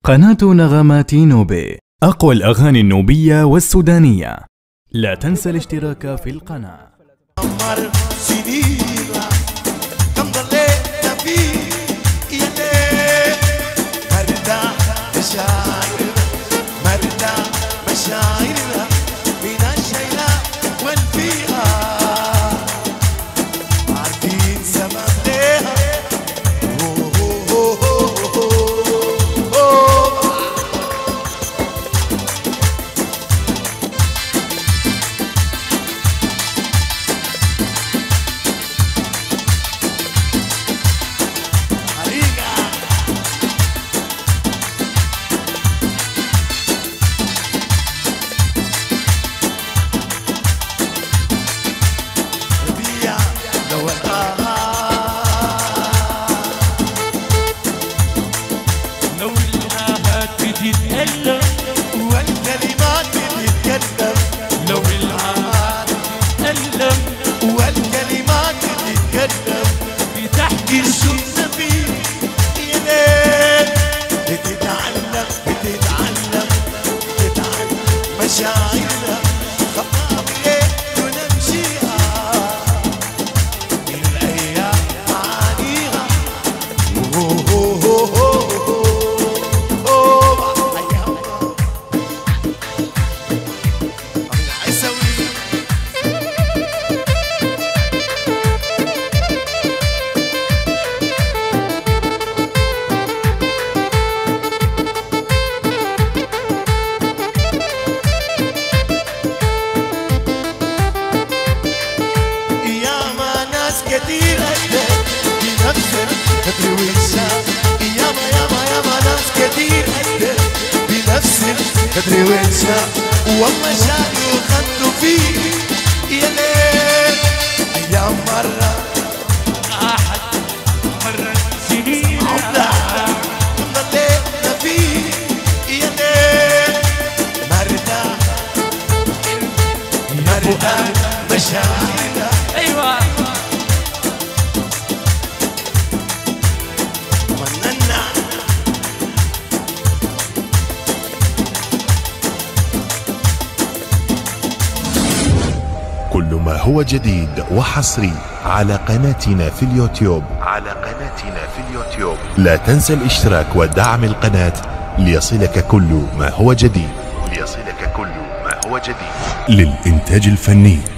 قناة نغمات نوبي، أقوى الأغاني النوبية والسودانية. لا تنسى الاشتراك في القناة. والكلمات بتتكلم، لو العهد تتألم والكلمات بتتكلم، بتحكي السنة فيه يا ليل، بتتعلم مشاعرنا خطاب ليه ونمشيها من الأيام معانيها. كتير قدك بنفسك تدري وانشاف، ياما ناس كتير قدك بنفسك تدري وانشاف، والله شالوا وخدوا فيه يا ليل. ايام مرة راحت مرت سنين عمرها ضلينا فيه يا ليل، مرتاح مشاعرنا. ايوه كل ما هو جديد وحصري على قناتنا في اليوتيوب. لا تنسى الاشتراك ودعم القناة ليصلك كل ما هو جديد. للإنتاج الفني